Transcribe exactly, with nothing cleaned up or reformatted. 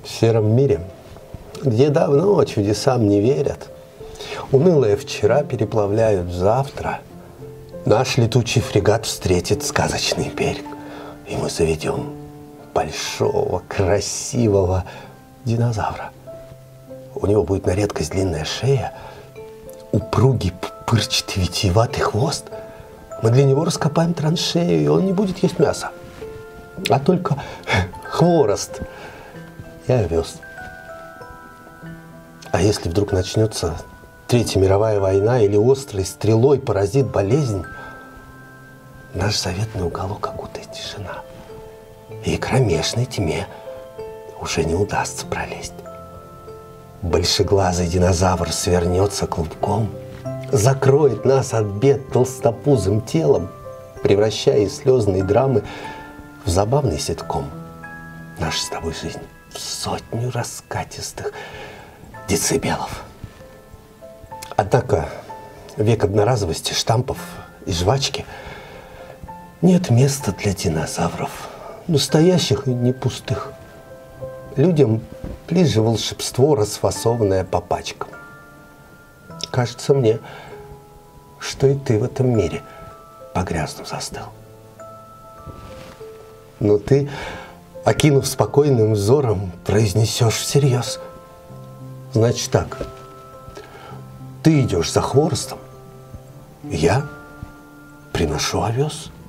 В сером мире, где давно чудесам не верят, унылое вчера переплавляют завтра, наш летучий фрегат встретит сказочный берег, и мы заведем большого, красивого динозавра. У него будет на редкость длинная шея, упругий пупырчатый витиеватый хвост. Мы для него раскопаем траншею, и он не будет есть мясо, а только хворост и овес. А если вдруг начнется Третья мировая война или острой стрелой поразит болезнь, наш заветный уголок окутает тишина, и к кромешной тьме уже не удастся пролезть. Большеглазый динозавр свернется клубком, закроет нас от бед толстопузым телом, превращая слезные драмы в забавный ситком. Наша с тобой жизнь в сотню раскатистых децибелов. Однако век одноразовости, штампов и жвачки нет места для динозавров, настоящих и не пустых. Людям ближе волшебство, расфасованное по пачкам. Кажется мне, что и ты в этом мире погрязнув застыл. Но ты, окинув спокойным взором, произнесешь всерьез. Значит так, ты идешь за хворостом, я приношу овес.